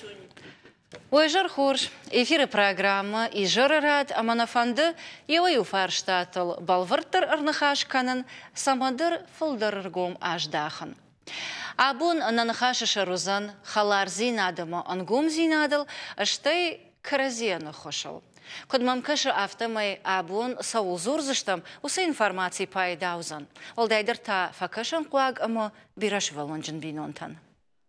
Ойжар хорш, эфиры программа и жарарад аманафанды еуаю фарштатыл балвырттыр арнахашканын самадыр фылдырыргом аждахын. Абун нанахашы шарузан халар зинадымы ангом зинадыл, аштай каразияны хошыл. Кудмам кашы автомай абун саулзур зыштам усы информации пайдаузан. Олдайдыр та факашын қуаг амы бираш валонжын бинонтан.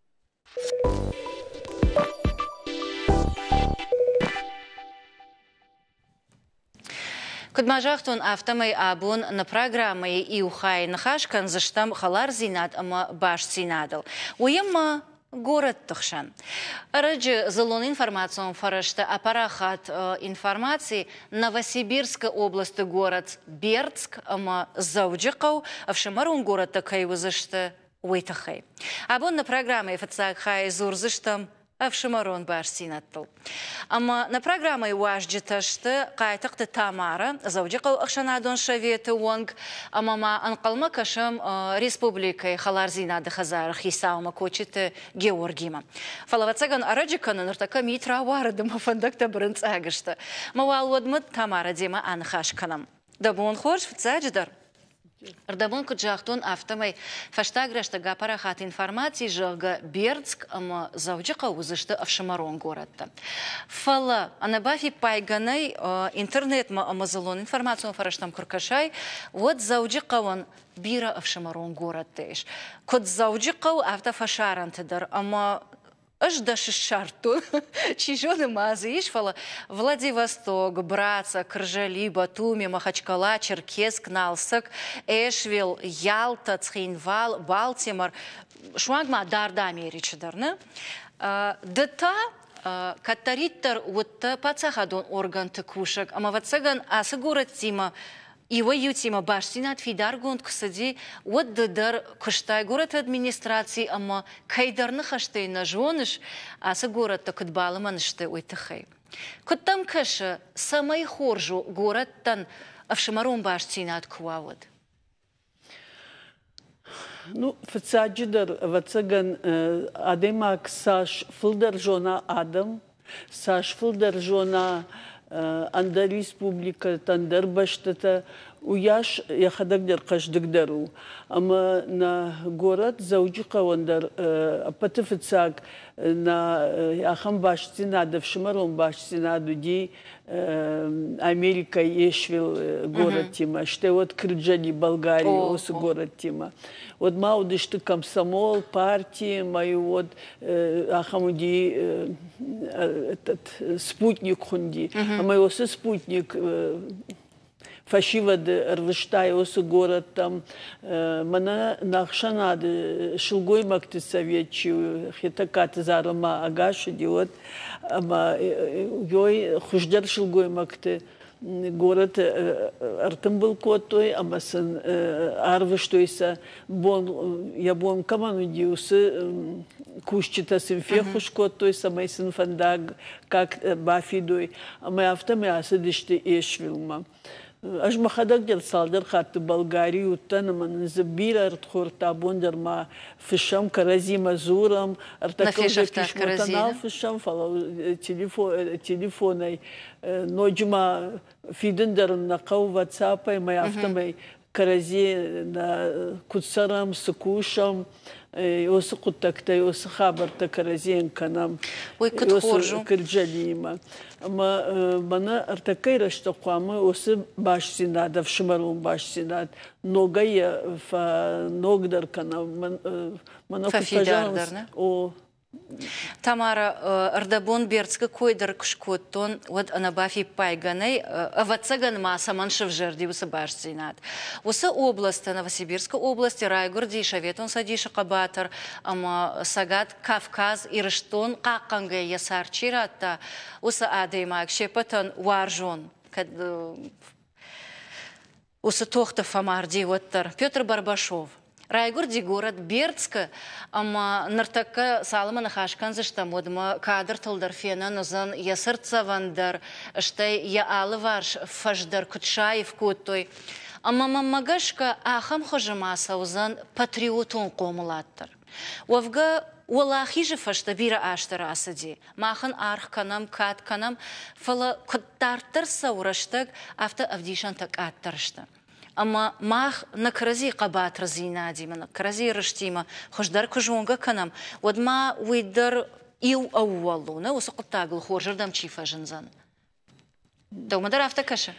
Кудмажахтун автомай абун на программы и ухай нахашкан заштам халар зинат ама баш зинадыл. Уемма город тахшан. Раджи залон информацию фарашта апарахат информации Новосибирская область город Бердск ама Зауджикау, а в Шамарун город такой вызышта уйтахай. Абун на программе фацак хай зур заштам а в Шамарон баш синаттыл. Ама на программе уажджиташты кайтакты Тамара, Зауджикау Ахшанадон Шаветы Вонг, ама анкалма кашам республикой халар зинады хазар хисаума кочиты Георгима. Фалавацаган араджиканы нуртака митра вардыма фандакта брынц агышты. Мауал водмыт Тамара дема анхашканам. Дабун хорш вцадждар. Ардабун куджахтун автомай фаштаграшта гапарахат информации жага Бердск ама Зауджика узышты Авшамарон городта. Фала анабафи пайганай интернет ма амазалон информацию фараштам куркашай вот Зауджика вон бира Авшамарон город теш. Код Зауджика автофашарантыдар ама Аждаши шарту, чижоны мазы, ишфала Владивосток, Братца, Кржали, Батуми, Махачкала, Черкесск, Налсак, Эшвил, Ялта, Цхинвал, Балтимор, Шуангма, Дарда, Америчадарны. Дата, Катариттар, вот пацахадон орган текушек, ама вацаган асагурат тима, Его ютима башсинат фидар гонд ксади вот дар кыштай город администрации ама кайдарны хаштай на жоныш аса город так баламанышты уйтахай. Куттам каша самай хоржу город тан Авшамарон башсинат куавод. Ну, фацаджидар вацаган адемак саш филдер жона адам, саш филдер жона Анда республика, тандер баштата, уяш я хадагдер кашдагдеру. Ама на город Зауджика вандар апатифицак на яхам башти надо в Шамарон башти надо ди Америка Ешвил город тима, что вот Крджани Болгария ос город тима. Вот маудышты комсомол партии мою вот ахамуди этот спутник хунди, а мой ос спутник фашивад рвыштай ос город там мана нахшанады шилгой макты советчи хитакат зарма агаш идиот ама ёй хуждар шилгой макты город артым был котой амасын арвыштойса бон я бон каману диусы кушчита симфехуш котойса майсын фандаг как бафидой ама автоме асыдышты эшвилма Аж махадагдер салдер хатты Болгарию танаман забира артхорта бондер ма фишам каразима зурам артакожа пишмотанал фишам фала телефоной ноджма фидендерн на кау ватсапай моя автомой карази на куцарам сукушам Осы құттақта, осы хабарта каразен канам, осы кірджалима. Ама мана артакай рашта қуамы, осы баш синада, в Шамарун баш синад, ногая в ногдар канам, мана кутажанс, Тамара, Ардабон Бердска койдар кшкоттон, вот анабафи пайганай, авацаган маса маншев жерди усы башцинат. Усы область, Новосибирская область, Райгорди, Шаветон Садиша Кабатар, ама Сагат, Кавказ, Ирыштон, Каканга, Ясарчирата, усы адеймак, Шепатон, Варжон, усы Тохта Фамарди, Воттар, Петр Барбашов. Райгорди город Бердска, ама нартака салама нахашкан заштам одма кадр талдар фена нозан ясырца вандар, штай я алыварш фаждар кутшаев куттой. Ама мамагашка ахам хожама саузан патриотон комулаттар. وفقا والله خيجة فشتا بيرا آشتر أسدي ماخن آرخ كنام كات كنام فلا كتار ترسا ورشتك أفتا أفديشان تك آترشتا أما ماخ نكرزي قبات رزينا دي من نكرزي رشتيما خوش در كجونغا كنام ود ما ويدر إيو أولونا وسقط تاقل خورجر دم چيفا جنزان دو مدر أفتا كشا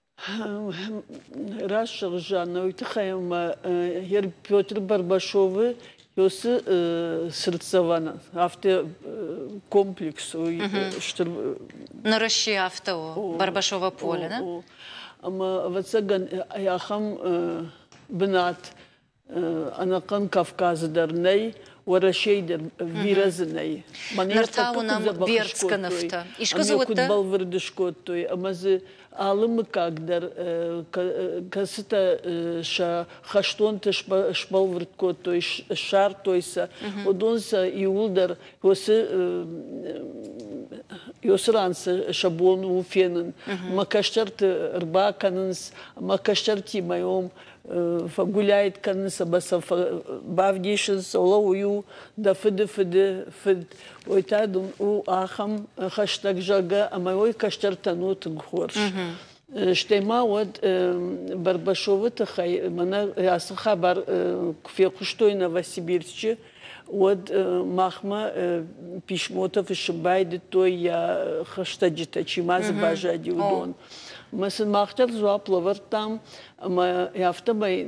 راش رجعنا ويتخيم هير بيوتر برباشوفي Yosu sırtsavana hafta kompleks что на России авто Барбашова поле, да? Ama vatsagan yaxam binat ana kan Kafkazıdır ney ve şeydir virazıney. Нартауна Бердска нафта. Ишко зовут? Кутбол вырдышкоттой, амазы алымы кагдар касыта ша хаштонты шпал вырдкоттой шар тойса одонса иулдар йосранса шабон уфенен макашчарт рбаканынс макашчарти моем фагуляет каныса баса бавдишин солоую да фыд ойтадум у ахам хаштаг жага амой кашчартанут горш штема вот Барбашова тахай мана ясы хабар кфе куштой Новосибирске вот махма пишмотов шибайды той я хаштаджита чимаз бажади удон Mesela mahtar zuaplovar tam ama yaptımay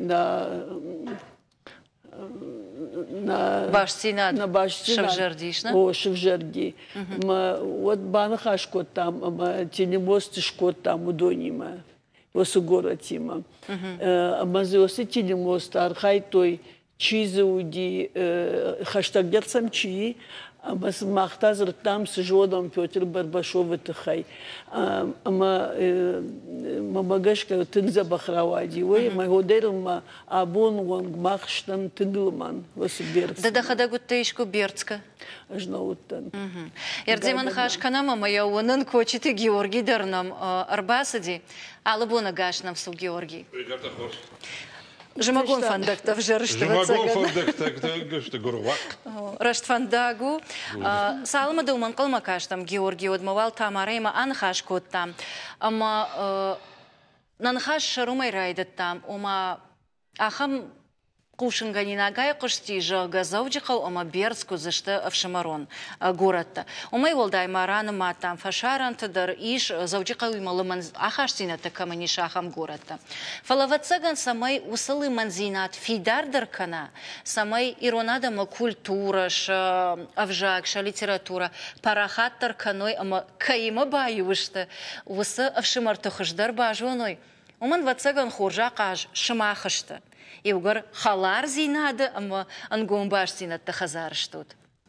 na Başsinad Şevjerdişna o Şevjerdi ma вот bana haşkot tam ama telemost tam udonima osu goratima ama zosi telemost arhay toy çizuudi hashtag dersam çi ama mahtar tam sejodam Piotr Barбашов тхай ama mabagashka tınza bakhrawadi ve magodelma abun won machshtam tınglman Новосибирск. Да хада гуттейшку Бердска. Ажнаутан. Ердеман хашканама моя онын кочити Георгий дернам арбасади, алабона гашнам су Георгий. Жемагон фандакта в жарыштываться. Жемагон фандакта гышты гурвак. Раштфандагу. Салма думан калма каштам Георгий одмавал тамарейма анхаш коттам. Ама нанхаш шарумай райдаттам. Ома ахам Кушинганина гай кошти жага завджикал ама Бердску зашты в Шамарон город-то. Умай волдай маран матам фашаран тыдыр иш завджикал ималыман ахаштина такамани шахам город-то. Фалаватсаган самай усалы манзинат фидардыр кана, самай иронадама культура, авжакша литература, парахаттыр каной ама каима баюшты. Усы в Шамартухыждар бажуной. Уман ватсаган хоржа каж шамахышты. И угар халар зинады, ама ангомбаш зинат хазар штут.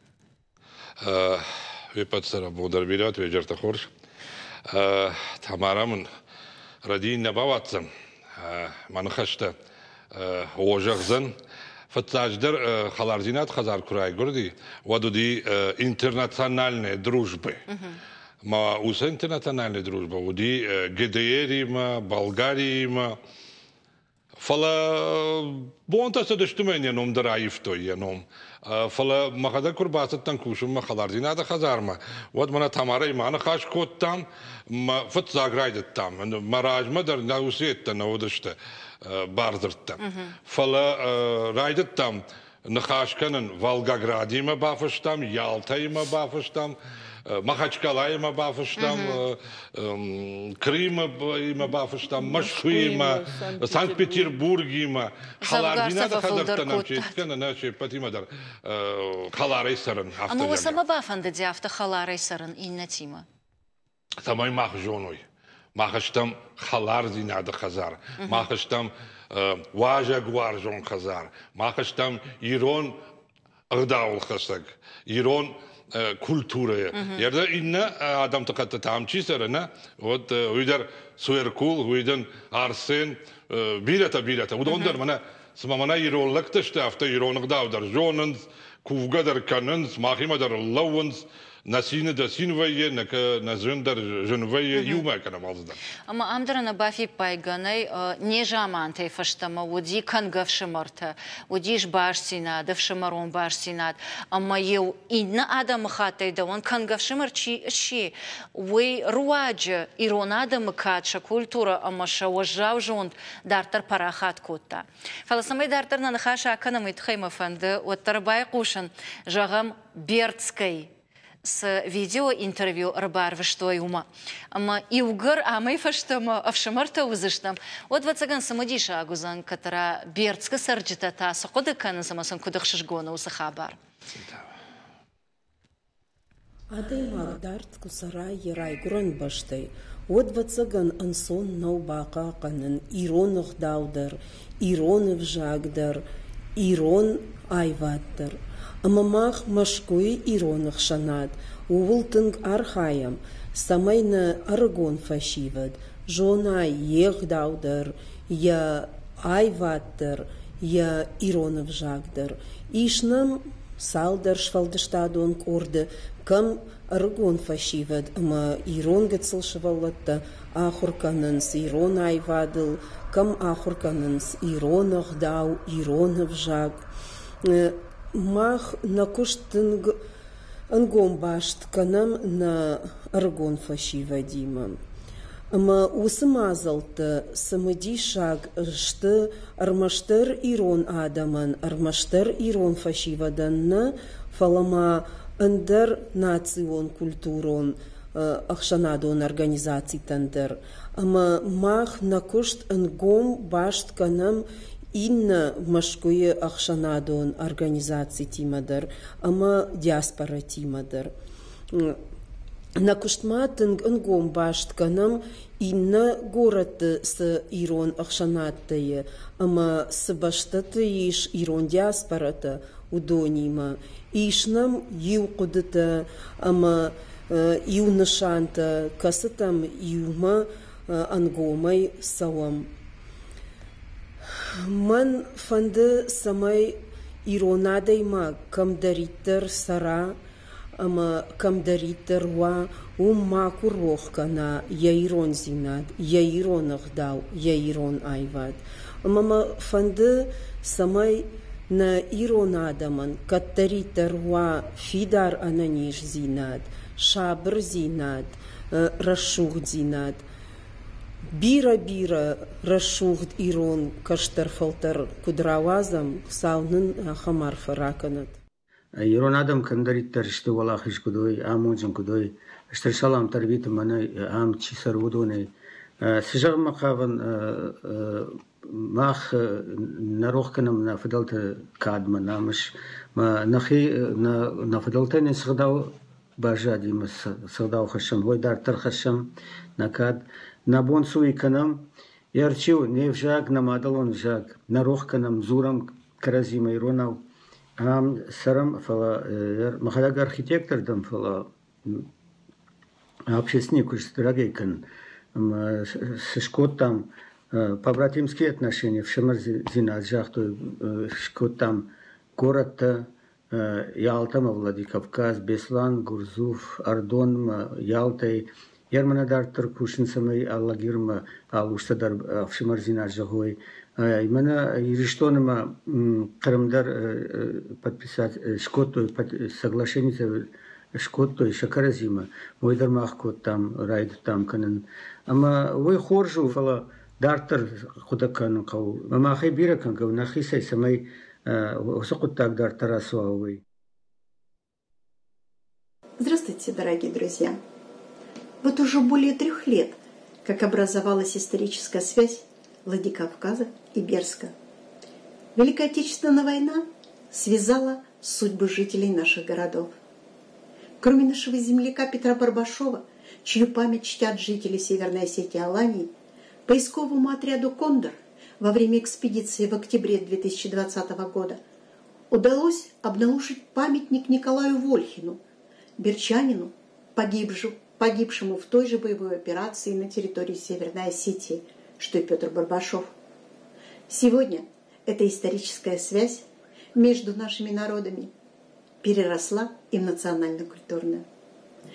Випадсара будар бират вежерта хорш. Тамарамын радин набаватсам. Манхашта ожахзан. Фатсаждар халар зинат хазар курай гурди. Вадуди интернациональные дружбы. Ма уса интернациональные дружбы. Уди ГДР-има, Болгария-има. Фала бонта садыштумен ном дараифто яном. Фала махада курбасат танкушум махалар зинада хазарма. Вот мана тамара имана хаш кот там, фат заграйдет там. Мараж мадар наусетта наудышта бардыртта. Фала райдет там. Нахашканын Волгоградима бафыштам, Ялтаима бафыштам. Махачкалаима бафыштам, Крыма бафыштам, Москвима, Санкт-Петербургима, Халардинада хадартанам чейткана, наче патимадар халарайсаран автояма. А мы сама бафанда диафта халарайсаран иннатима. Самай махжоной. Махаштам халардинада хазар. Махаштам важа гваржон хазар. Махаштам ирон ырдаул хасаг. Ирон культуры. Ерда инна адам тақатта тамчисарана, вот уйдар суеркул, уйдан арсен, билета. Удондар мана смамана иронлыктышты, авто иронлык даудар. Жонынс, кувгадар канынс, махимадар лауынс, Насины да синвае, на зюндер женвае, юма канам алздан. Ama amdırana bafi payganay ne zaman teyfaştama udi kangaf şımarta, udi iş başsinad, şımaron başsinad. Ama yev inna adam khatay da on kangaf şımarçi şi, ve ruacı iron adam katşa kultura ama şavajав жонт дартар парахат котта. Фаласамай дартарна нахаша аканамай тхайма фанды, оттарбай кушан жагам Бердской. С видео-интервью рыбар что ума. Ама иугар амай фаштама авшамарта узыштам. От вацаган самодиша агузан, которая Бердска сарджита та сокодыкана самасан кудахшишгона усахабар. Адай магдартку сарай ерай грон баштай. От вацаган ансон нау бака канын иронах даудер, иронов жагдар, ирон айваттер. Амамах машкуи иронах шанад, увултынг архаям, самайна аргон фашивад, жона егдаудер, я айваттер, я иронов жагдар. Ишнам салдар швалдыштадон корды, кам аргон фашивад, ама ирон гецелшвалатта, ахурканынс ирон айвадыл, кам ахурканынс иронах дау, иронов жаг. Мах на куштынг ангом башт канам на аргон фашива дима. Ама усымазалты самыди шаг шты армаштыр ирон адаман, армаштыр ирон фашиваданна фалама андер национ культурон ахшанадон организаций тандер. Ама мах на кушт ангом башт канам инна машкуе ахшанадон организации тимадар, ама диаспора тимадар. На куштматынг ангом баштканам инна город с ирон ахшанаттае, ама с баштаты иш ирон диаспората удонима. Ишнам ю кудыта, ама ю нашанта, касатам юма ангомай савам. Ман фанды самай иронадайма камдаритер сара, ама камдаритер ва умма курохкана яирон зинад, яирон ахдау, яирон айвад. Ама фанды самай на иронадаман каттаритер ва фидар ананиш зинад, шабр зинад, рашух зинад. Бира рашугд ирон каштарфалтар кудравазам саунын хамар фараканат. Ирон адам кандариттар шты валахиш кудой, амунжин кудой, штар салам тарбит мана ам чисар удоной. Сижав махаван мах нарохканам на фадалта кадма намаш, нахи на фадалта не сгадау бажади мас сгадау хашам, войдар тархашам накад. На бонсу и канам, ярчил не в жаг, на мадалон жаг, на рохканам, зурам, каразима иронав, сарам фала, махадаг архитектор дам фала, общественник уж дорогейкан, шкот там, побратимские отношения, в Шамарзина, жахту, шкот там, город Ялтама, Владикавказ, Беслан, Гурзуф, Ардон, Ялтай, Ярманадартер кушин самый аллагирма алуштадар в Шамарзина жагой. Именно ириштонема Карамдар подписать шкоту соглашение шкоту и шакаразима. Мой дармахкот там райд там канен. Ама вы хоржу фала дартер худакан кау. Мама хайбира кан кау нахисай самый усакут так дартера суавый. Здравствуйте, дорогие друзья. Вот уже более 3 лет, как образовалась историческая связь Владикавказа и Бердска. Великая Отечественная война связала судьбы жителей наших городов. Кроме нашего земляка Петра Барбашова, чью память чтят жители Северной Осетии и Алании, поисковому отряду «Кондор» во время экспедиции в октябре 2020 года удалось обнаружить памятник Николаю Вольхину, бердчанину, погибшему в той же боевой операции на территории Северной Осетии, что и Петр Барбашов. Сегодня эта историческая связь между нашими народами переросла и в национально-культурную.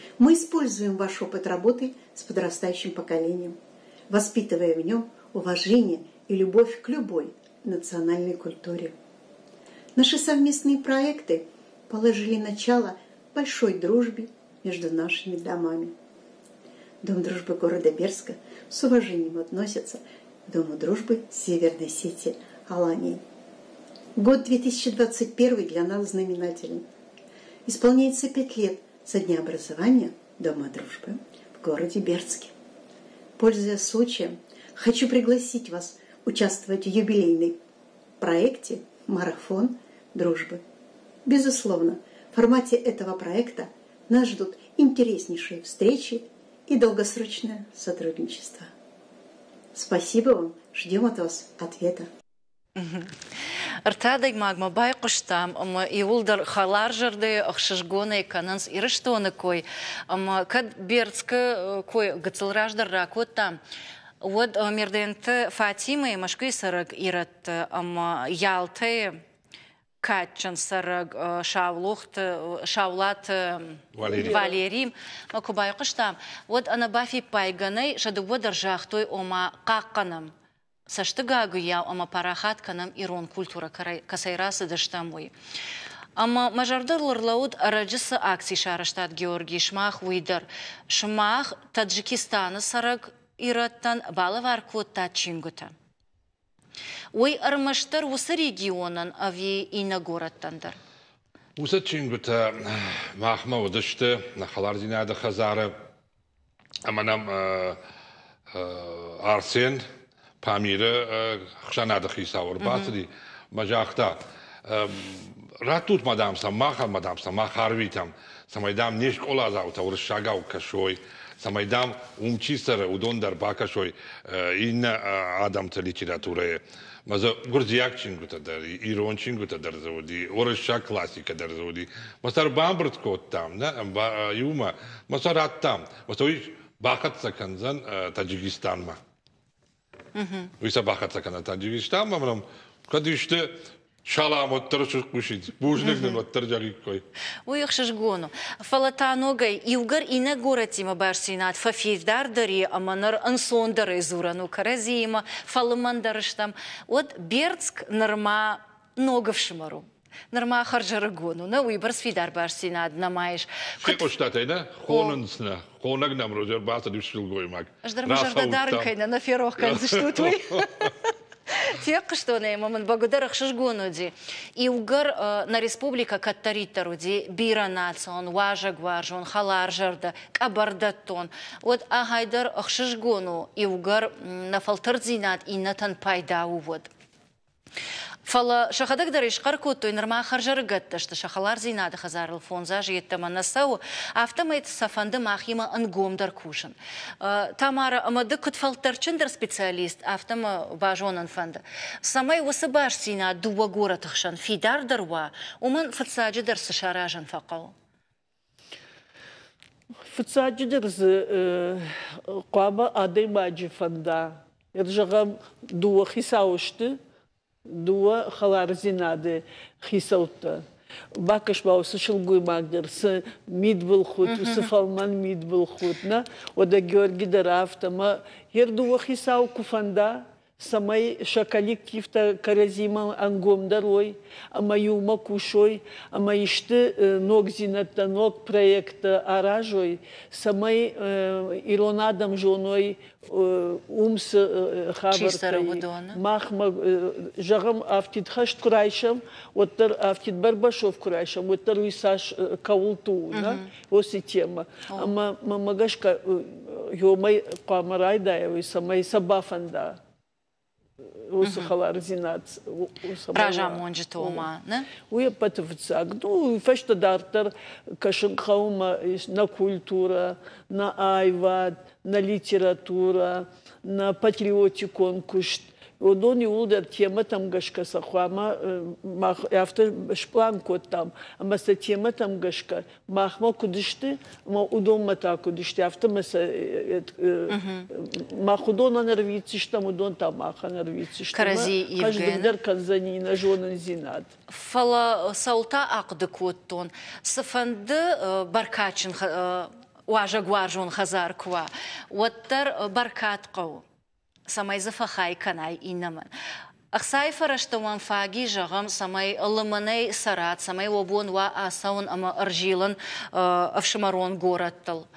Мы используем ваш опыт работы с подрастающим поколением, воспитывая в нем уважение и любовь к любой национальной культуре. Наши совместные проекты положили начало большой дружбе между нашими домами. Дом дружбы города Бердска с уважением относится к Дому дружбы Северной Осетии Алании. Год 2021 для нас знаменателен. Исполняется 5 лет со дня образования Дома дружбы в городе Бердске. Пользуясь случаем, хочу пригласить вас участвовать в юбилейном проекте «Марафон дружбы». Безусловно, в формате этого проекта нас ждут интереснейшие встречи и долгосрочное сотрудничество. Спасибо вам, ждем от вас ответа. Артадай магма бай куштам, иулдар халар жарды ахшишгоны кананс ирыштоны кой, кад Бердска кой гацылраждар ракот там. Вот мерденты Фатимы машкой сараг ират ялты катчан сараг шаулат Валерим макубай куштам. Вот ана бафи пайганай шадуба даржахтой ома какканам. Саштыгагу я ама парахат канам ирон культура касайрасы даштамой. Ама мажардарлар лауд араджысы акции шараштат Георгий Шмах уйдар. Шмах Таджикистаны сараг ираттан балавар квотта чингута. Ой армаштар усы регионан ави ина городтандар. Усы чингута махма удышты нахалар динады хазары аманам Арсен Памиры хшанады хисаур басыди мажахта ратут мадамса мах харвитам самайдам нешк олазаута уршагау кашой самайдам умчисар удондар бакашой инна адамта литература маза гурдияк чингута дар ирон чингута дар заводи урша классика дар заводи масар бамбрт кот там на юма масарат там масой бахат саканзан Таджикистан ма Виса бахатса кана Таджикистан мамрам кадиште шалам оттырышык кушит бужныкнын оттыржагы кой. Ой хшишгону. Фалатаногай иугар ина горатима барсинат фафивдардари аманар ансондары зурану каразима фалымандарыштам. Вот Бердск норма ноговшимару. Норма харжарагону, на выбор свидар барсинат намаешь. Шеко штатай, да? Хонансна. Хонаг нам розер баса дившил гоймак. Ждар мажардадаркайна на ферох конзиштутвой. Тех, что не маман благодарах шишгонуди. И угар на республика Каттаритаруди, Биранацион, Важагваржон, Халаржарда, Кабардатон. Вот агайдар шишгону и угар на фалтардзинат и натан пайда увод. Фала шахадак дариш каркуту инарма харжаргатта что шахалар зинады хазарл фонза жиеттама насау автомат сафанды махима ангомдар кушан. Тамара амады кутфалтарчындар специалист автома важонан фанда. Самай васабаш зина дуа горатахшан фидар дарва уман фатсаджи дар сашаражан факау. Фатсаджи дар қаба адей маджи фанда. Иржагам дуа хисаушты. Дуа халарзинады хисаута. Бакаш баусы шылгуй магдыр. Сы мид был худ, сы фалман мид был худ. Ода Георгий Дарафтама. Ер дуа хисау куфанда. Самай шакаликтивта каразима ангомдарой. Ама юма кушой. Ама ишты ног зината, ног проекта аражой. Самай иронадам жоной умс хабартай. Махма жагам автид хашт курайшам. Оттар автид барбашов курайшам. Оттар уисаш каулту. Оси тема. Ама магашка ёмай камарай даевой. Самай сабафанда. Усахалар зинат. Пража монжи тома, не? Уя патвцаг. Ну, фешта дартер кашинхаума на культура, на айвад, на литература, на патриотикон кушт. Одони улдер тема там гашка сахвама мах автор шплан кот там. Ама са тема там гашка махма кудишты, ма удон мата кудишты автор маса махудона нервицы там удон там маха нервицы. Карази Евген. Каждый дер казанина жонан зинат. Фала саута акды коттон. Сафанды баркачин واجا گوارجون خزار كوا وتر بركات قو سماي زفخاي كناي إنمن أخساي فرشتوان فاقي جغم سماي اللمني سرات سماي وبون وآساون أما أرجيلن أفشمارون غورتل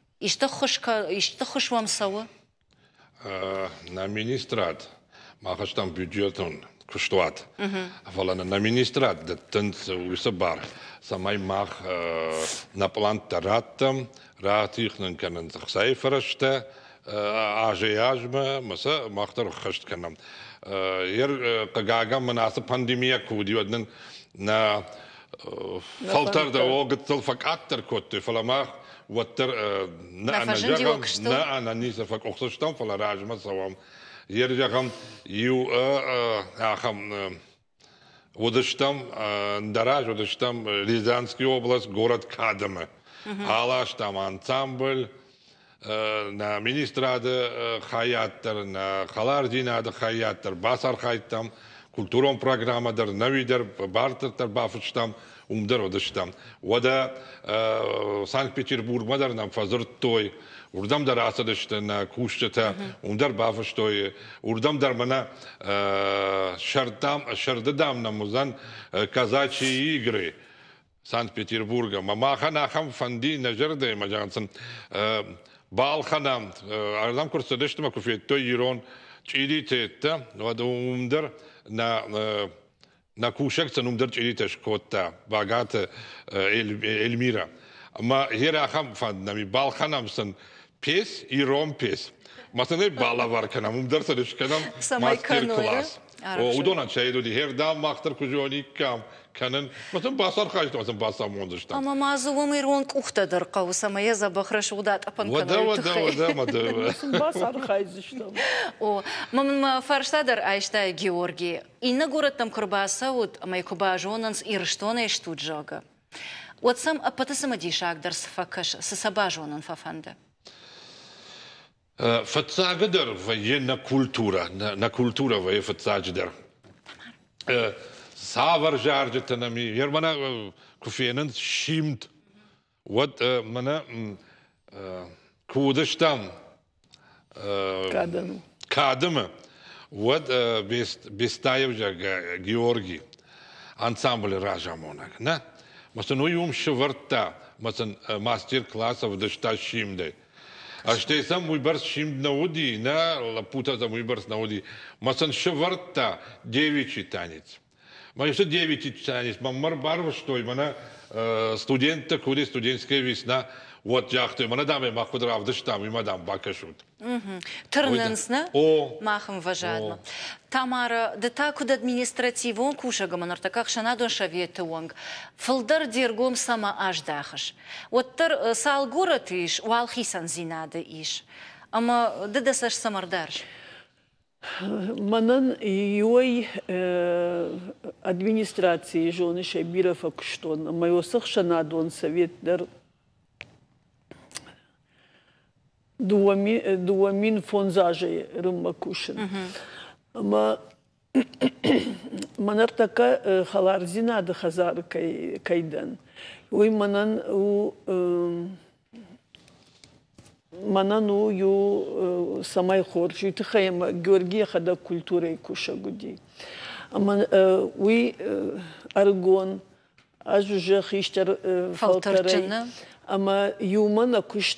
إشتخش وامسوا на министрат махаш там бюджетон куштуат афала на министрат да тент усабар самай мах на план таратам ратихнен канен цайфераште ажеяжма маса махтар хашт канам ер кагага манаса пандемия куди однен на фалтар да огтел фактор кот фаламах وتر أنا نيسا فك أخصشتم فلا راجمة سوام يرجعهم يو أخم ودشتم دراج ودشتم ريزانسكي область город Кадаме алаш там ансамбль на министрада хаяттар на халардинада хаяттар басар хайтам культурон программадар навидер бартер бафштам умдар ودشتم ودا Санкт-Петербург мадернам фазыртой урдам дар асадыштына кушчата умдар бафштой урдам дар мана шардам намузан казачьи игры Санкт-Петербурга мамахана хам фанди нажерде маjanсын балханам ардам курсадыштыма куфеттой ирон чиритетта вада умдар на кушекцен умдар чиритеш котта багата Эльмира ما هي خام فندمی بال خانم سن پیس ایران پیس مثلا بالا وار کنم درس داشت کنم ماستر کلاس و دونن شاید دی هر دام ماستر کجانی کام کنن مثلا باسار خواهید مثلا باسار موندشتم اما مازوم ایران کوخته در قوس ما یه بخرش ودات اپن ودا باسار خواهیدشتم او من فرشته در آیشته گیورگی این نگورتم کرباسه ود ما یکوباجوننس ایرشتونه اشتود جاگه واتسام أبتسم ديشاك درس فكش سسباجون ففنده. فتساقدر ويا نا كولتورا ويا فتساقدر. سافر جارجة تنامي يرمنا كوفينن شيمت وات منا كودشتام كادم وات بيستايو جا جيورجي انسامبل راجا مونك نا مثلا يوم شورتا مثلا ماستر كلاسов دشتا شيمدي اشتي سم مي برس شيمد نودي نا лапута за мой برس نودي مثلا شورتا девичий танец ما еще девичий танец мамар барва что именно студенты куди студенческая весна вот яхты мана даме махудрав дыштам и мадам бакашут Тырнынсны махым важадно. Тамара, да так уд административон кушага манартаках шанадон шаветы онг. Фылдар дергом сама аж дахаш. Вот тыр сал город иш, уалхисан зинады иш. Ама дыдасаш самардарш. Манан юй администрации жоны шайбиров акштон. Майосах шанадон совет дар دوامين فونزاجي رم كوشن اما منرتكا خلارزينا د خزار كيدن وي منانو يو سماي خورشي تخيم جورجي خدا كولتوري كوشا غدي اما وي ارغون اجوجه خيشتر فلترجنا اما يوما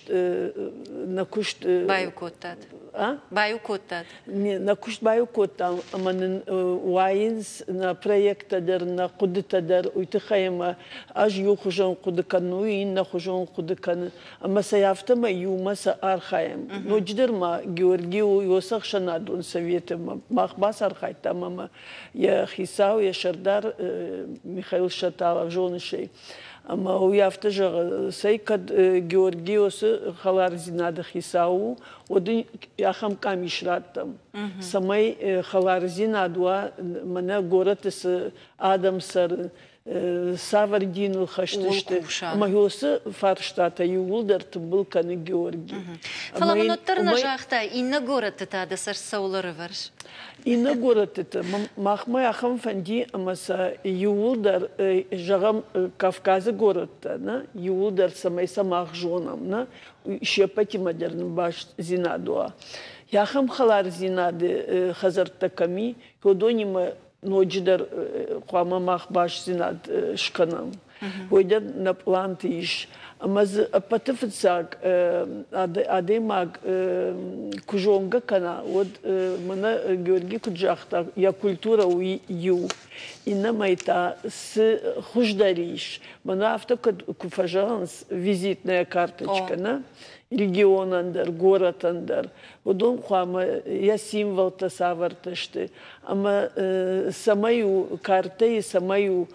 نكشت بايوكوتات بايوكوتات نكشت بايوكوتات اما واينز نا проект در نا قدت در ويتخيم اج يخجون قد كنوين نخجون قد كن اما سيافتم يوما سار خيم نجدر ما جورجيو يوسخ شنادون سويت ما باس ارخايت تمام يا خيساو يا شردار ميخائيل شتاو جون شي اما هو يفتجر سيكد جورجيوس خلارزيناد خيساو ودي ياخم كاميشراتم سماي خلارزيناد وا منا غورتس ادم سر Савардину хаштышты. Магиосы фарштата юлдар был каны Георгий. Фаламонотторна жахта инна город это сар саулары варш. Инна город это махмай ахам фанди амаса юлдар жагам Кавказа город-то, на юлдар самай самах жонам, на щепати модерн баш зинадуа. Яхам халар зинады хазартаками, ходонима ночдар хуамамах баш зинад шканам. Ойдар на плантиш. Амаз апатыфцак адемак кужонга кана. Вот мана Георгий Куджахта я культура уи ю. Инна майта с хуждариш. Мана автока куфажанс визитная карточка, на? Регион андер, город андер. Одон хуама я символ тасаварташты. Ама самаю карты, самаю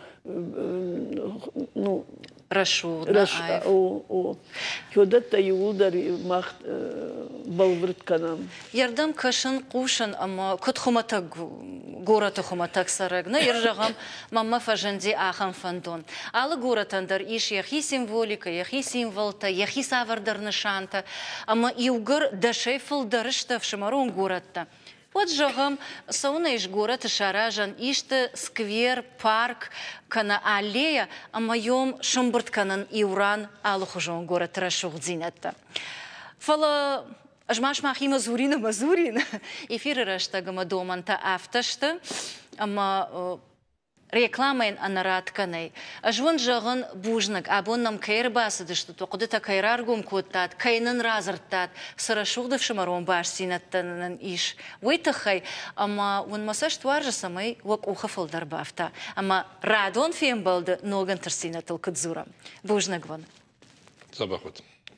ну Рашу, Кёдата юлдар махт балврт канам. Ярдам кашын кушын, ама кот хуматак город хуматак сарагна. Яржагам мамма фажанди ахам фандон. Алы город андар иш яхи символика, яхи символта, яхи савардар нышанта. Ама югар дашейфл дарышта в шамарон городта. Вот жагам сауна иш город шаражан иште сквер, парк, кана аллея, а моем шамбурт канан иуран алухужон город рашух дзинетта. Фала ажмаш махи мазурин. Эфир раштагама доманта авташта, ама рекламайн анаратканай. Ажвон жаган бужнак, абон нам кайр басады, что то куда-то кайраргум коттат, кайнан разартат, сарашугдав шамарон баш синаттанан иш. Вайтахай, ама вон масаж тваржа самай вак ухафал дарбафта. Ама радон фем балда ноган тарсинатал кадзура. Бужнак вон. Забахот.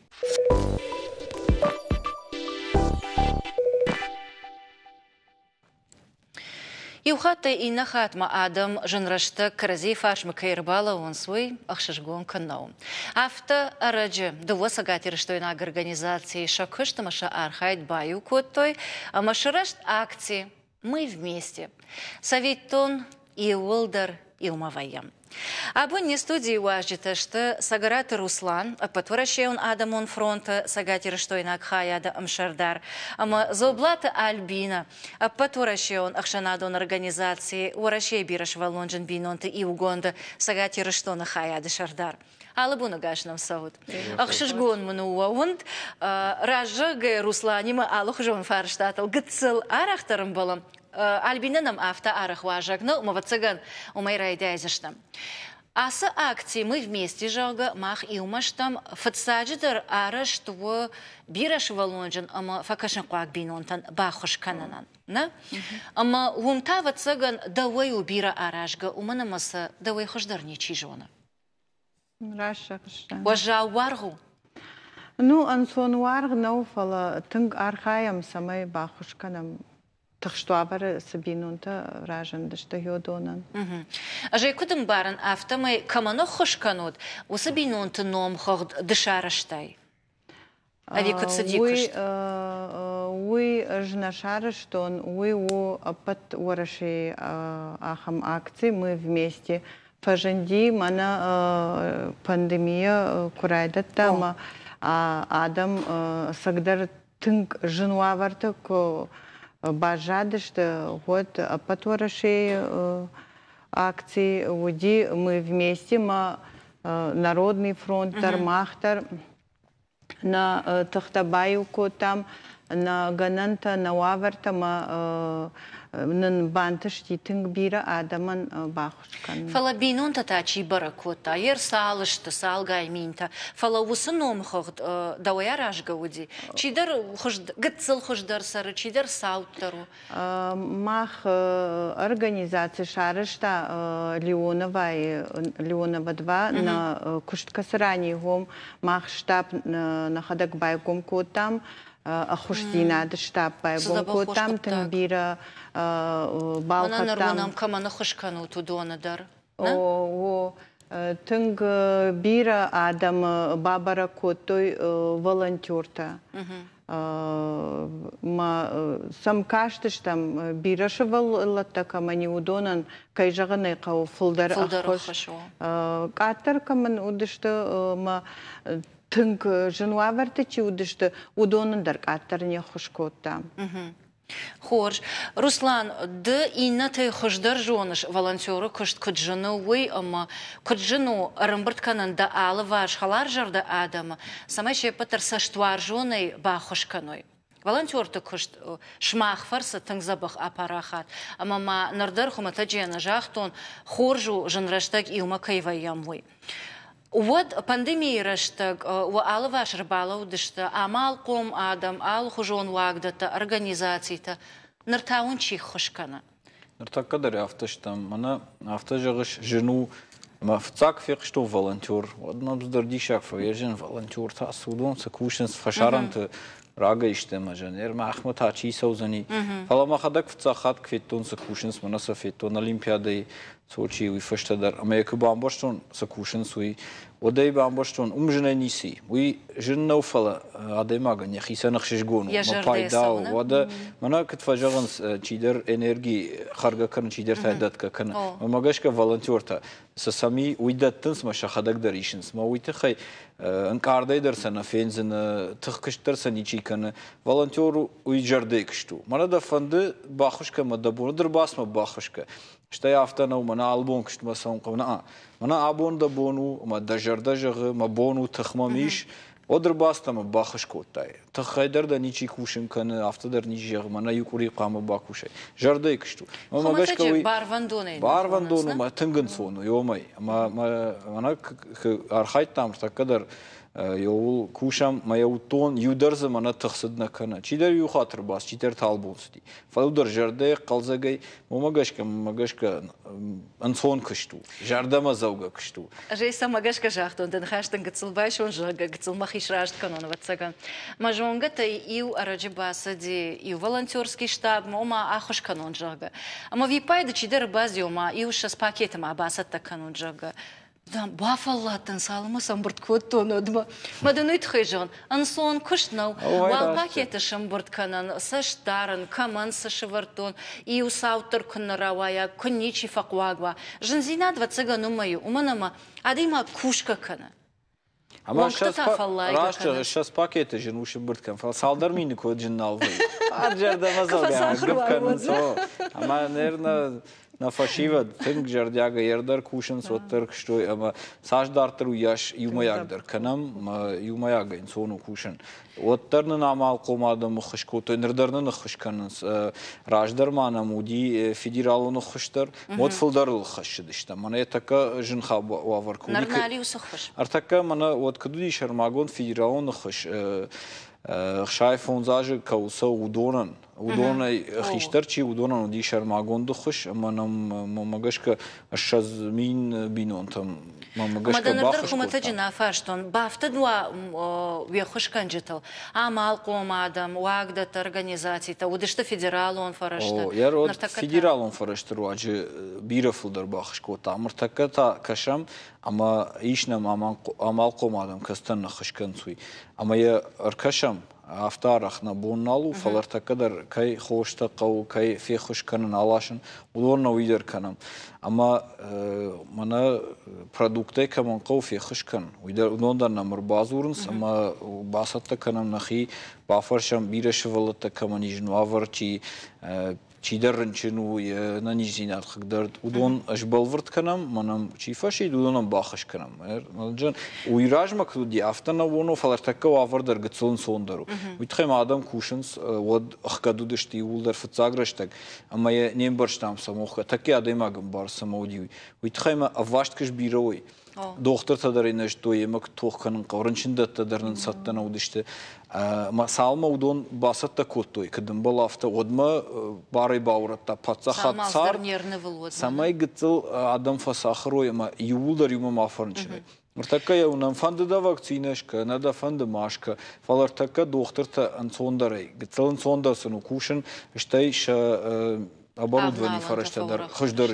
Иухата и нахатма Адам жанрашта карази фаш макайрбала он свой ахшашгон канау. Авто араджи довоса гатир что инаг организации шакышта маша архайт баю коттой, а машарашт акции мы вместе. Советон и Уолдер и умаваем. Абонни студии важите, что Сагарат Руслан, потворящий он Адамон фронта, Сагатир, что инак Хаяда Амшардар, ама Зоблата Альбина, потворящий он Ахшанадон организации, Уращей Бираш Валонджин Бинонте и Угонда, Сагатир, что на Хаяда Шардар. Алабуна гашнам саут. Ахшишгон мануа унд, Ражага Русланима, Алухжон Фарштатал, Гцел Арахтарам балам. Альбина нам авто арахважагна, умавацаган, умайрайдайзаштам. Аса акции мы вместе жага, мах и умаштам, фатсаджидер араштво бираш валонджан, ама факашн куак бинонтан, бахуш кананан. Ама умта вацаган давай убира арашга, уманамаса давай хождар чижона. Важа варгу. Ну, ансон варг науфала, тынг архаям самай бахуш канам. Что абар сабинунта ражен дашта йодонан. Ажай кудым баран автомай камано хошканут, у сабинунта ном хог дышараштай. Ави куцадикушт. Уй жнашараштон, уй у апат ураши ахам акции мы вместе. Фаженди мана пандемия курайдатта, Адам сагдар тынг жнуаварта ко бажады, что вот потвораши акции уди мы вместе, Народный фронт, Тармахтар, на Тахтабаюку там, на Гананта, на Уаварта, нан банташти тынгбира Адаман бахушкан. Фала бинунта тачи баракота, ер салышта, салгай минта, фала усыном хогд дауя ражгауди. Чидар гыцл хождар сары, чидар сауттару. Мах организация шарышта Леонова 2 на Кушткасрани гом, мах штаб на Хадакбайгом котам, Ахуштина штаб байгом котам, тынгбира Балхатам. Она нарванам камана хошкану тудона дар. О, Тынг бира адам бабара котой волонтерта. Ма сам каштыш там бираши воллатта камани удонан кайжаганы кау фулдар ахош. Катар каман удышты ма тынг жануаварты чи удышты удонандар катарне хушкотта. Хорж, Руслан, да инна ты хождар жоныш волонтеры кышт кыджыны уй, ама кыджыну рымбыртканын да алы ваш халар жарды адама, самай шепатар саштуар жоной бахошканой. Волонтерты кышт шмах фарса тыңзабах апарахат, ама ма нардар хумата джена жахтон хоржу жынраштаг илма кайваям уй. Вот пандемия раштаг, у алы ваш рыбала удышта, амал ком адам, ал хужон вагдата, организацията, нартаун чих хошкана. Нартакадар автоштам, мана автожагыш жену, ма вцак фек что волонтер, одна бздардишак фаежен волонтер, та судон сакушен с фашаранты, рага иштема жанер, ма ахмат хачи саузани. Фала махадак вцахат кфеттон сакушен с мана сафеттон олимпиадой, Сочи уй фаштадар, ама яку бамбаштон сакушен суй, одай бамбаштон умжена ниси, уй жен науфала адемага нехиса нахшишгону, ма пайдау, вада мана катфажаган чидер энергии харга кан чидер тайдатка кан, ма магашка волонтерта, са сами уйдаттын сма шахадак даришин, сма уйтахай انکارده درسن فینزن تخکشترسن یچی کنه волонтеру уй جردی کشتو منا دفنده باخوش که مدبون در باس ما باخوش که شتای افتانو منا آلبون کشت مسون قمنا منا آبون دبونو ما دجرده جغ ما بونو تخمامیش و در باس تام باخوش کوتای تخیدر دنی چی کوشن کنه افت در نیچ جغ منا یکوری قام باکوشه جردی کشتو ما مگش کوی باروندونه ما تنگن سونو یومی ما منا ارخایت تام تکدر یو کوشم ما یو تون یو درز منا تخصد نکنه چی در یو خاطر باس چی در طالبون سدی فلو در جرده قلزگی مگش که انسان کشتو جرده ما زوجه کشتو جیسا مگش که جاختون دن خشتن گتسل بایشون جاگه گتسل مخیش راشت کنون واتسگان ما جونگه تا یو اراجی باسدی یو волонтерский штаб ما آخوش کنون جاگه اما وی پایده چی در بازی ما یو شش پاکت ما باسد تا کنون جاگه دام بافالاتن سالمه سامبرد کوتونو دم مدنویت خیجان انسان کشتنو والپاکیت شامبرد کنن سشتارن کمان سشورتون ایو ساوتر کنراوایا کنیچی فقواگوا جنزینا двадцага нумаю уманама адима кушка кана Ama şas paketi jenu şımbırt kan falan saldar mıydı ko jinnal vay. Arjada mazal ya gıpkanın so. Ama nerna na faşiva tınk jardiyaga yerdar kuşun sottar kıştoy ama saçdartır uyaş yumayagdır kanam yumayaga insonu kuşun. Ottarnın amal qomadı mıxış kotoy nırdarnın xış kanın rajdar mana mudi federalını xıştır mod fıldarıl xışdı işte. Mana etaka jin xab wavar kuli. Narnali usxış. Artaka mana ot kududi şarmagon federalını xış. خشای فونزاج کوسا ودونن خیشترچی ودونن ودی شرماگون دخش منم مگش که شزمین بینون تام مگش که باخش خو متجنا فاشتون بافتد و ویخش کنجتل عمل قوم آدم واقدت организации تا ودشت فدرالون فرشته یار فدرالون فرشته روجه بیرفل در باخش کوتا مرتکه تا کشم ama işnem amal قوم آدم کستن نخش کنسوی ama ya arkadaşım aftarахна бонналу фаларта кадар кай хошта кау кай фехош канан алашын улорна уйдер канам ama mana produkte kaman kau fехош кан уйдер унондар намыр базурынс ama басатта канам нахи бафаршам бирашвалата каман ижну аварчи چیدرن چنو ننیزینات خدرت ودون اشبالورد کنم منم چی فاشی دونم باخش کنم مالجان ویراج مکدودی افتنا ونو فلرتکه وافردر گتسون سوندرو ویتخیم آدم کوشنس ود اخکدودشتی ولدر فتزاگرشتگ اما یه نیم برشتام سموخ تکی آدم اگم بار سمودیوی ویتخیم اواشت کش بیروی دختر تدرینش توی مک توخ کنن قورنچنده تدرن ساتن اودشته ما سالما ودون باسط کوتوی کدم بالافته ودما باری باورتا پاتsa خاطر سامای گتل آدم فساخروی ما یولدر یوم مافرنچنه مرتکه یونم فند دا واکسینش که ندا فند ماش که فالرتکه دختر تا انسوندری گتل انسوندر سنو کوشن اشتایش оборудование فرشته در خوش درشته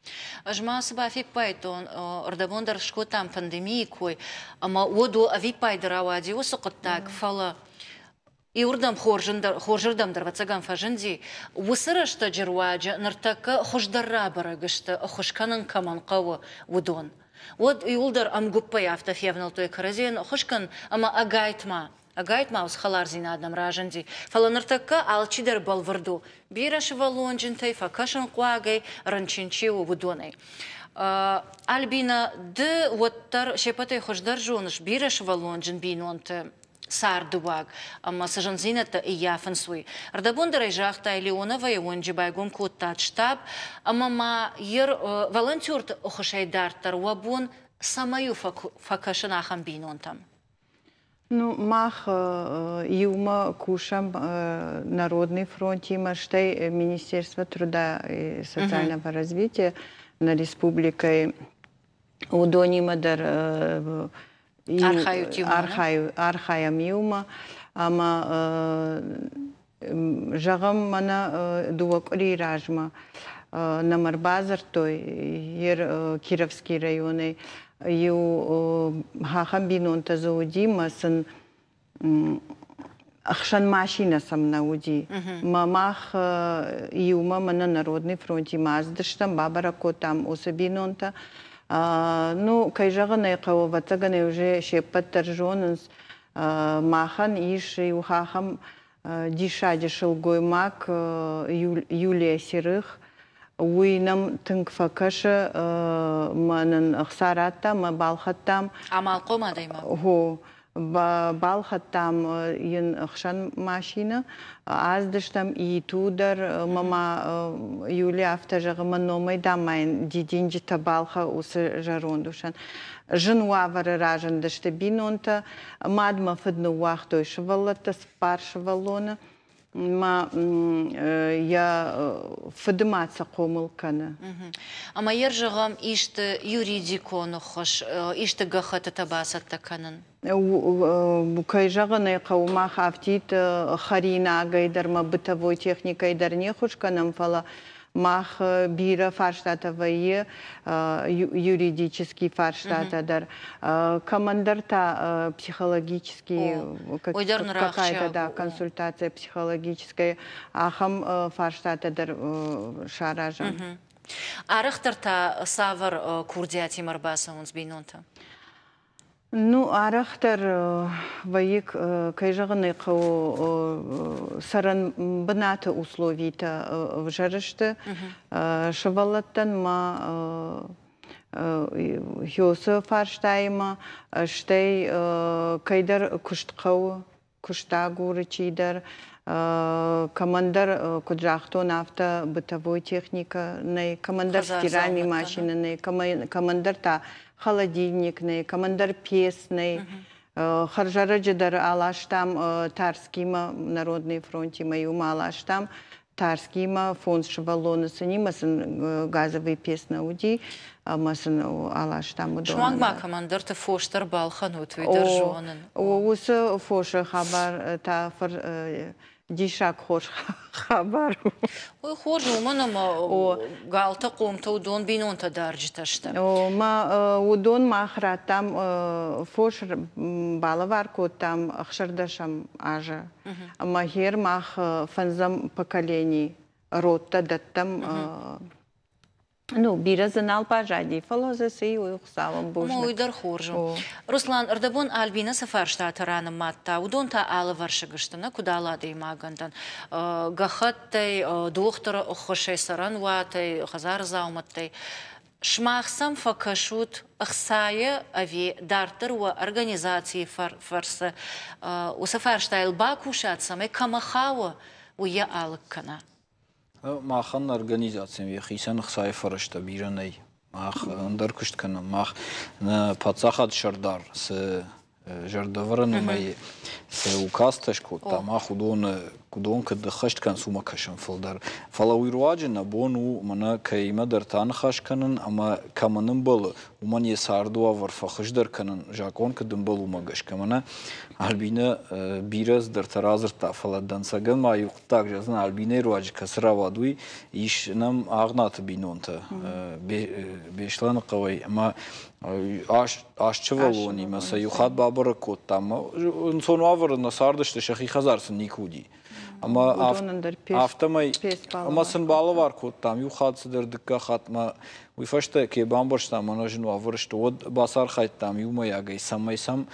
Жма сбафик пайдон, ордабондар шкотам пандемии кой, ама оду авипайдер ауади осоқыттак фала и урдам хоржырдам дарвацаган фажинди, усырашта джерваджа нартака хождарра барагышта, хошканын каман қавы удон. Вот и улдар амгуппай автофевнал той каразин, хошкан ама агайтма. Агайтма ус халарзина одном раженди. Фаланартака алчидер балварду. Бираш валонжинтай, факашан куагай, ранчинчиу вудонай. Альбина, д вот тар шепатай хождар жонаш, бираш валонжин бинонте. Сардуваг, ама сажанзината и яфансуй. Ардабондара жахта Леонова и онджи байгом куттат штаб, ама ма ер волонтёрт охошайдартар вабон самаю факашанахам бинонтам. Ну, мах юма кушам Народный фронт, има штай Министерство труда и социального развития на республикой удонима дар архаям юма, ама жағам мана дуакри ражма намар базар той ер Кировский районы ю хахам бинонта заудима сын ахшан машина сам науди мамах юма мана Народный фронт имаздыштам бабарако там осабинонта. Ну, кайжаганы каватаганы уже шепаттар жонынс махан иши ухахам диша дешилгой мак Юлия Серых уйнам тынкфакашы манын ахсаратта ма балхаттам амалкома дайма хо балхаттам ин ахшан машина аздыштам и тудар мама Юлия автожагыма номай дамайн дидинджи табалха усы жарондушан жынуавары ражындышты бинонта мадма фыдны уахтой шываллатта спар шываллоны ма я фыдымаца комылканы. Ама ер жағам ишті юридиконы хош, ишті гахаты табасатта канын? Кай жағаны қаумақ автит харина гайдарма бытовой техникой дарне хушканам фала мах бира фарштатовые юридический фарштатадар командарта психологический какая-то да консультация психологическая ахам фарштатадар шаражам. Арахтарта савар курдиати марбаса унс бинонта. Ну, арахтар ваик кайжаганы кау саран бната условита в жарышты шавалаттан ма хёсы фарштайма штай кайдар куштқау куштагуры чидар командар куджахтон авто бытовой техника не командар стиральной машины не командар та холодильник, командар песный, харжараджадар алаштам Тарскима Народный фронт мою алаштам Тарскима фонд швалоны сынимасын газовый песный уди масын алаштам удон. Шмагма командар ты фоштар балханут выдержанен. Усы фоша хабар та дишак хош хабар. Ой хош уманама галта комта удон бинонта дарджиташта. Ма удон махратам фош балавар котам ахшардашам ажа. Махер мах фанзам поколений ротта даттам. Ну, биразанал пажади, фалозасы уйхсавам божна. Мой дар хоржу. Руслан, Ардабон Альбина сафарштата рана матта, удонта ала варшагыштана, куда лады имагандан. Гахаттай, доктора хошей саранватай, хазар зауматтай. Шмахсам факашут ахсая ави дартер ва организации фарса. Усафарштайл бакушат саме камахава уя алкана. Махан организациям яхисан хсай фарашта биранай мах андаркушт кана мах на пацахат шардар с жардавраны май с укасташку там мах удон кад хашт кан сума кашан фалдар фалауирваджна бону мана кайма дартан хашканын ама каманын балы уман есардуа варфа хаждар канын жакон кадын балу магаш камана Альбина бираз дартаразырта фаладдан саган ма юқтак жазын Альбина руаджи касравадуй иш нам агнаты бинонта бешланы қавай ама ашчы валони маса юхат бабыры коттама сону авыры насардышты шахи хазарсын никуди ама автомай ама сын балы var kottам юхат сыдырдыкка хатма уйфашта ке бамбарштам ана жину авырышты од басар хайттам юмаягай самайсам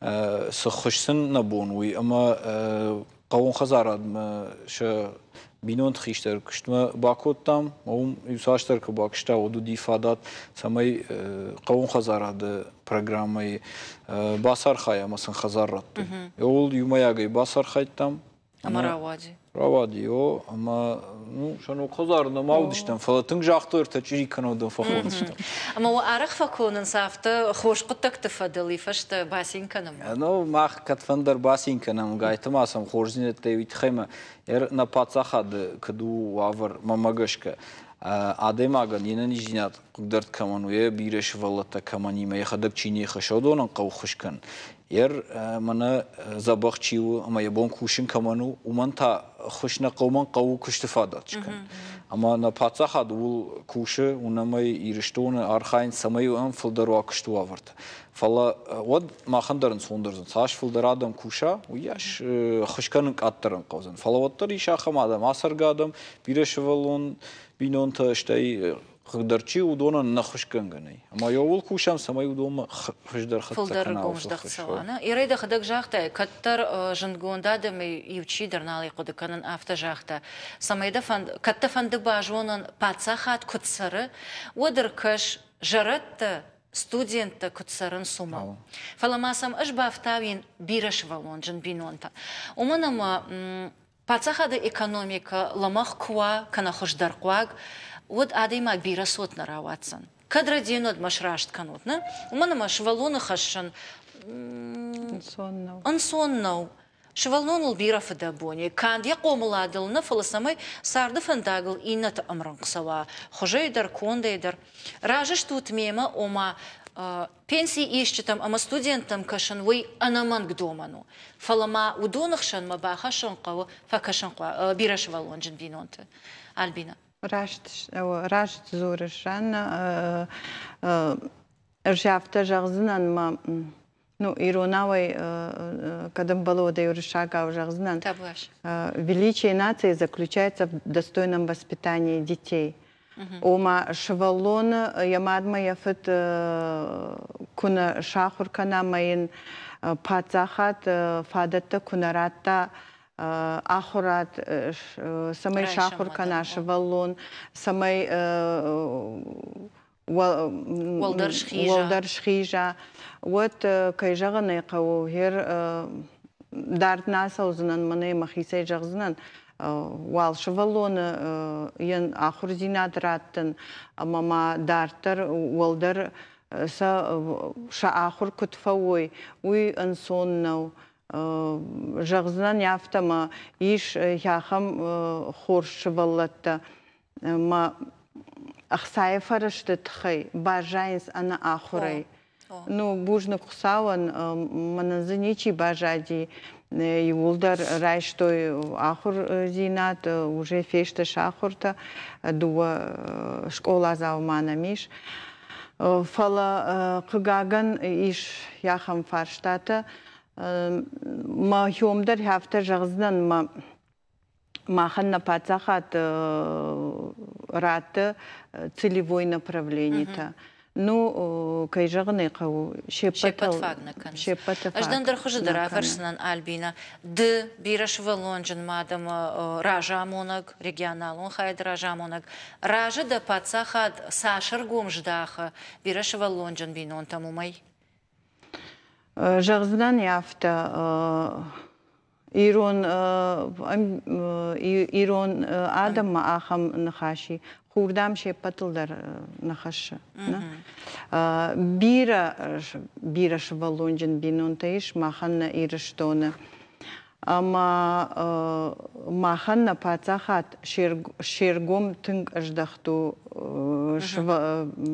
сخشسن نبونوی اما قوون خزارد ش بینون خیشتر کشتم باکوتام اون یوساشتر که باکشتا و دو دیفادات سمی قوون خزارد پروگرامی باسر خایا مثلا خزارت اول یومیاگی باسر خایتام اما روادی او اما شنو خزارنا ماودشتم فلاتنگ جاختور تجری کنودم فخورشتم اما و عرق فکونن سافته خوش قطک تفضلی فشت باسین کنم نو ماخ کتفندر باسین کنم گایتم اسم خورزینت تیویت خیمه на пацахад кду авар мамагашка адемаган янани жинат кударт камануе биреш валата каманима яхадак чини хашодонан қавхушкан мана забахчиу ама ябон кушин каману уманта хушна қавман қаву куштифадатчкан ама на пацахад ул куше унамай ириштона архайн самаю ам филдаруа кушту аварта фала вот махандарн сондырзын саш филдарадам куша уяш хушканын аттарын қавзан фала оттар ишахам адам асаргадам бирешвалон бинонта штей خدرچی و دونه نخوش کنگنی اما یاول کوشم سمای دوم خشدر خط فلدر گوش دخسوانه ایراد خدک جاخته کتر جندگوندا دم یوچی درنالی قد کنن افت جاخته سمای دفند کت فند باجونن پاتساخات کتسره و درکش جرت студент кутсарын сума. Фаламасам аж бафтавин бираш валонжен бинонта. Уманама пацахада экономика ламах ква кана хождар кваг вот адаймак бирасот нараватсан. Кадра денот машрашт канутна. Уманама швалона хашан ансоннау. Швалонул бира фадабони. Канд якомладыл на фаласамай сарды фандагл иннат амранксава. Хожейдар кондейдар. Ражаш тут мема ома пенсии ищетам, ама студентам кашан вы анаманг доману. Фалама удонахшан ма бахашан кава факашан ква бираш валонжен бинонте. Альбина. Рашт зурышан ржавта жагзынан ма ну иронавой кадам балода юршага ужагзынан. Величие нации заключается в достойном воспитании детей. Ома швалон ямадма яфет куна шахур кана майын пацахат фадатта кунаратта ахурат самай шахур кана швалон самай والدر شخيجة وات كيجغن يقو هير دارت ناس وزنن مني مخيسي جغزنن وال شفالون ين آخر زينات راتن أما ما دارتر والدر سا شا آخر كتفوي وي انسون نو جغزنن يافتا ما يش ياخم خورش شفالتا ما أخساي فرشت تخي باجاينس أنا آخري ну бужно кусаван маназаничи бажади юлдар райштой ахур зинат уже фешта шахурта дуа школа завмана миш фала кыгаган иш яхам фарштата ма хёмдар хафта жагзнан ма маханна пацахат рат целевой направление-то. Ну, кайжагны кау шепатфагнакан. Аждан дархужа дaraverсынан Альбина. Д бираш валонжен мадам ражамонаг регионалон хайд ражамонаг. Ража да пацахат сашар гомждаха бираш валонжен бинон тамумай. Жагздан яфта Ирон Адам ахам нахаши хурдам шепатылдар нахаша. Бира швалонжен бинонтаиш маханна ириштона. Ама маханна пацахат шергом тынг аждахту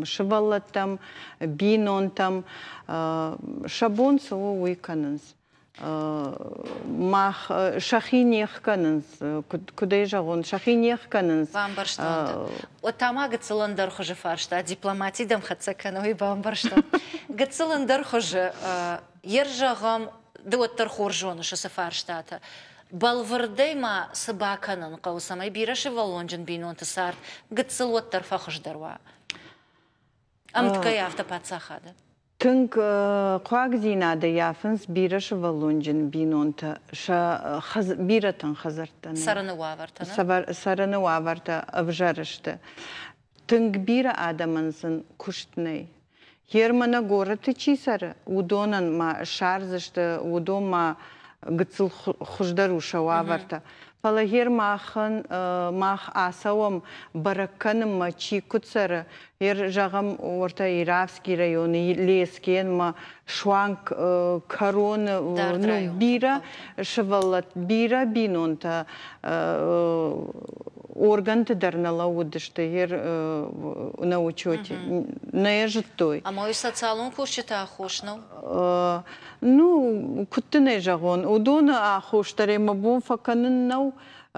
швалатам бинонтам шабон соо уикананс. мах шахинех канынс, кудай жағын шахинех канынс. Бамбарштон. Отама гыцылындар хожы фаршта, дипломатидам хатса каной бамбарштон. Гыцылындар хожы, ер жағым дуаттар хоржоны шысы фарштата. Балвырдайма сыбаканын қаусамай бираши валонжын бинонты сарт, гыцыл оттар фахыждарва. Амткай автопатсахады. Тынк қуаг зинады яфынс бираши валонжын бинонты биратын хазартаны. Сарыны вавартаны? Сарыны ваварта авжарышты. Тынк бира адамынсын күштінай. Ермана гораты чисары, удонан ма шарзышты, удон ма гыцыл хуждаруша ваварта. Палагер мах асауам баракканым ма чикуцары, ер жағам орта Иравский районы, лескен ма шуанг короны бира, шывалат бира бинонта органты дарнала удышты, ер на учете, на ежеттой. А мой социалон кушчета ахошнау? Ну, куттыны жағон. Удоны ахоштары мабун факанын нау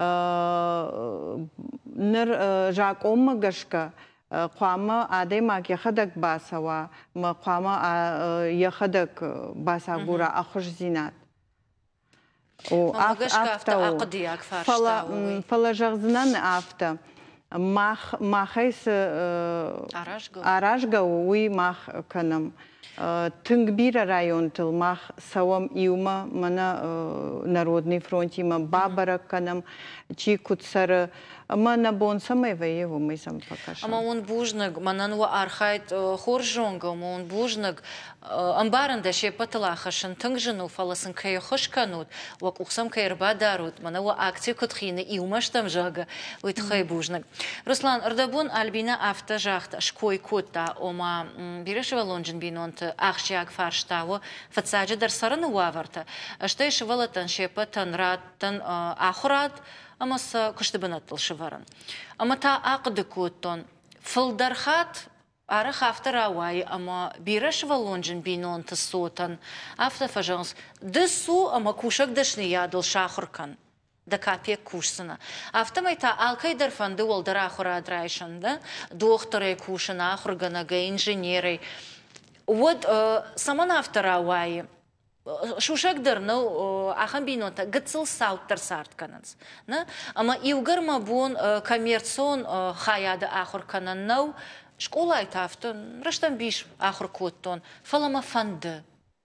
ныр жақ омма гашка қуама адай мак яхадак басава, ма қуама яхадак баса гура ахош зинат. Мамагашка авто ақыдияк фаршта. Фала жағзынан авто. Махайс аражга уй мах канам. Тынгбира район тыл мах савам иума мана Народный фронт има бабара канам чикутсары мана бон самай воеву мы сам покажем. Ама он бужныг манануа архайт хоржонга, он бужныг амбарында шепатылахашын тынгжыну фаласын кай хошканут, вак ухсам кайрба дарут, манауа акция кутхины иумаштам жага, уйт хай бужныг. Руслан, Ардабун Альбина авто жахта шкой кутта, ома бирешева лонжин бинонты ахшияк фарштаву, фацаджи дар сарыны ваварта, что еще валатан шепатан раттан ахурат, амаса куштыбынаттыл шыварын. Ама та ақыды көттон, фылдархат арах автор ауай, ама бирешева лонжин бинонты сотан, авто фажанс, дысу ама кушак дашны ядыл шахуркан. Да капек кушсына. Автомайта алкай дарфанды олдар ахура адрайшында, докторы кушына, ахурганага, инженеры. Вот саман автор ауай, шушак дырнау ахан бинонта гыцыл сауттар сарткананс. Ама иугарма бун коммерцион хаяды ахур кананнау, школа айтафтын, раштан биш ахур коттон, фалама фанды.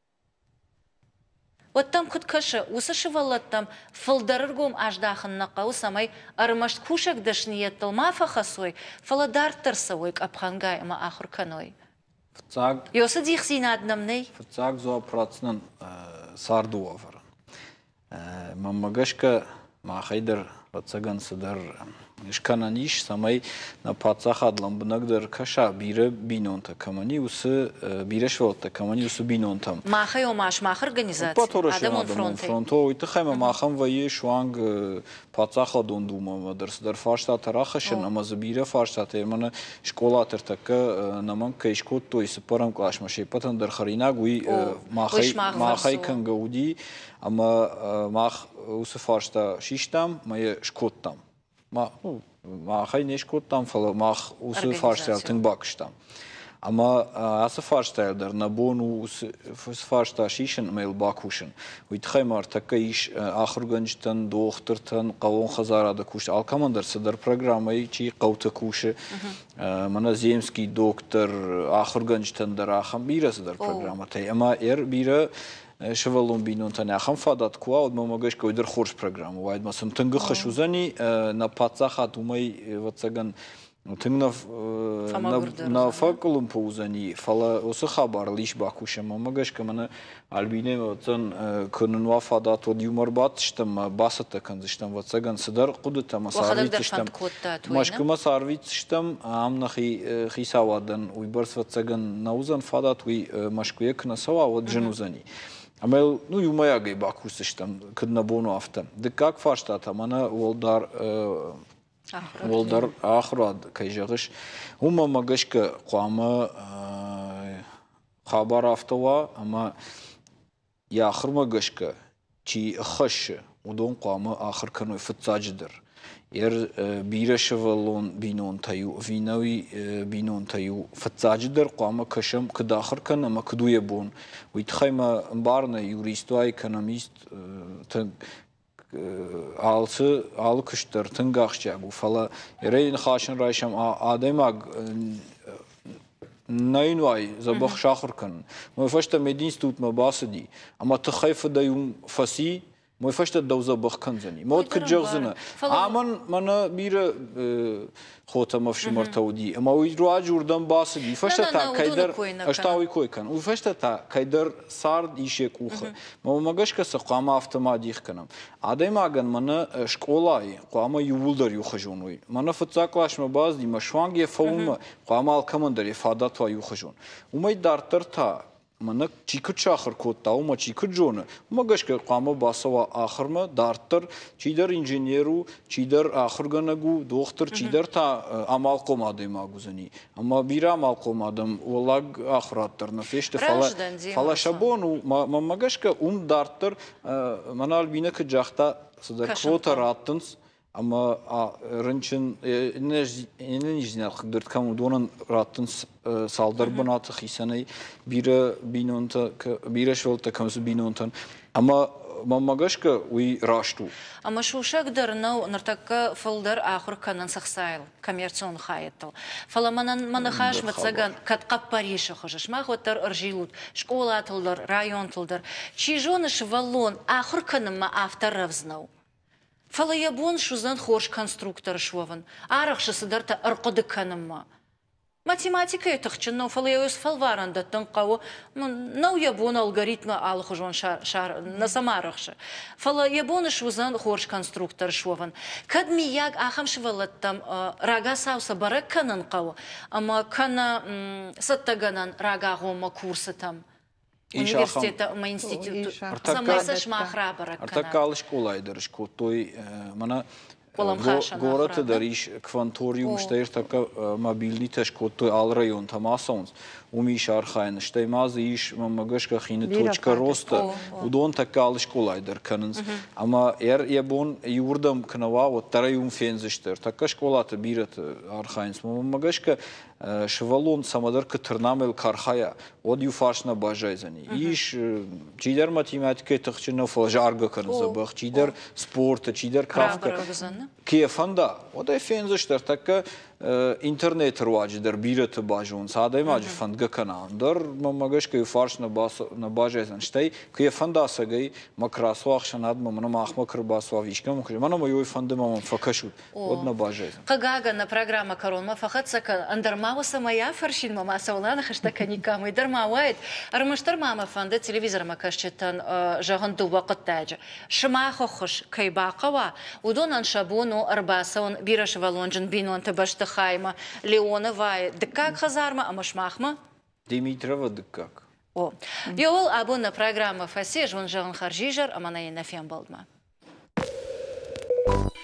Вот там куткашы, усашы валаттам фалдарыргом аждахын нақау самай арымашт кушак дашниеттыл мафахасой, фаладартырсавой апхангай ама ахур каной. Йосы дихсин аднамней? Фцаг зоа процнан сарду авар. Мамагашка махайдар фцаган садар ишкананиш самай на пацахадлам бнагдар каша бире бинонта камани усы бирешволта камани усы бинонтам. Махай омаш мах организация. Адамон фронто итхайма махам вае шуанг пацахадон дума дар фарштат рахашен ама забире фарштат ермана школатер така наман кайшкот той сепарам клашмаши патан дар харина гуи махай кангауди ама мах усы фаршта шиштам мае шкоттам. Махай не шкоттам фала мах усы фарштал тыңбакштам. Ама асы фарштал дар набону усы фаршта шишен мейл бакушен. Уйтхаймар така иш ахурганчтан доохтыртан кавон хазарада куш алкамандар садар программай чи каута куши. Мана земский доктор ахурганчтан дар ахам бира садар программа тай. Ама бира شوالون بینون تنها خم فادات کوا و مامگاش که در خورش پروگرام و اید مثلا تنگ خشوزنی نپاتسا خاتومی واتساگن تنگ نفاکلون پوزنی فلا وسه خبر لیش باکوشه مامگاش که من البینه واتن کنن و فادات و دیومر باتشتم باسط کنزشتم واتساگن صدر قدرت مساویتشتم ماشکم مساویتشتم هم نخی خیساوادن و برس واتساگن نوزن فادات وی ماشکویه کنسوا و جنوزنی Амел, ну, и моя гайба кусыштам, кадна бону афта. Да как фаштата, мана волдар ахрад кайжагыш. Ума магашка қуама хабар афтава, ама я ахр магашка چی خش ودون قامه آخر کنوی فتزاجدر بیرش ولون بینون تایو وینوی بینون تایو فتزاجدر قامه کشم کداخر کنه ما کدوی بون ویتخایم بارنه یوریستوای اکونومیست آل کشتر تنگاخشیا بو فلا یرین خاشن رایشم آدماگ ناینوای زبخ شاخر کن ما فشت مدینستوت ما باسدی اما تخیف دایوم فسی ما فشت دوزه بخ کنزنی مود کجوزنه آمن من بیره خوته مفش مرتودی اما وی رو جوردم باسدی فشت تا کیدر اشتاوی کوی کن و فشت تا کیدر سارد ایشه کوخه ما مگش کس قام автоматیخ کنم آدم اگن من شکولای قام یولدر یو خجونوی من فتزاکلاش ما باز دی مشوانگی فوم قام الکمندر افادات و یو خجون امید دارتر تا من چیکت شاخر کوت تاو ما چیکت جونه مگش که قامه باسوا آخر ما دارتر چی در انجینیرو چی در آخر گنگو دختر چی در تا عمل قوم آدم آگوزنی اما بیرا عمل قوم آدم ولگ آخرات در نفیشت فلا شبونو ما مگش که دارتر منال بینه که جاختا صدر کوت راتنس اما رنچن اینجنیال خدرت کم دونن راتن سالدر بنات خیسنی بیرش ولت کمس بینونتن اما ما مگش که وی راشتو اما شوشك درنو نرتك فلدر آخر كنن سخسايل كميرسون خايتل فلا من خاش متسجن كتقب باريش خشش ما خوتر أرجيلود شكولا تلدر رايون تلدر چيجون شوالون آخر كنن ما آفتر رفزنو فلا يبون شوزن خوش конструктор شوفن عرخش صدرت أرقد كنما математика يتخشنو فلا يوس فالوارن دتنقو نو يبون алгоритм على خجون شار نسمارخش فلا يبون شوزن خوش конструктор شوفن كدمي ياك آخم شولتم راجا ساوس برك كننقو أما كنا ستجنن راجا هما كورستم университета ма институт самайсаш ма храбара кана артакал школа идерш котой мана город дариш кванториум штейр така мобильный теш котой ал район тамасонс умиш архайн штеймаз иш магашка хине точка роста удон така школа идер каненс ама ебон юрдам кнава вот тарайум фензештер така школата бират архайнс магашка شوالون سمادر که ترنامل کارخایا ودیو فاشنا باجایزنی ایش چیدر ماتیماتیک تخچنو فلجارگا کنزه بخ چیدر سپورت چیدر کافک کیفندا ودای فینزشتر تک اینترنت رواج در بیرت باجون ساده ماج فندگا کنان در مگش که فاشنا باجایزن شتی کیفندا سگی مکراسواخ شناد من ماخ مکر باسواویشکم من ما یوی فند ما فکشود ودنا باجایزن قاغا программа корона فقط سك اندر وسمايا فرشين ماما سولان خشتك نيكام يدر ما وايد ارمشتر ماما فند تلفزيون ما كشتن جهن دو وقت تاج شما خوش كي باقوا ودون شابونو ارباسون بيرش والونجن بينون تبشت خايمه ليونه واي دكاك خزارما امش ماخما ديميترова دكاك о يول ابونا программа فاسيج ون جهن خرجيجر امانه نفيم بالدما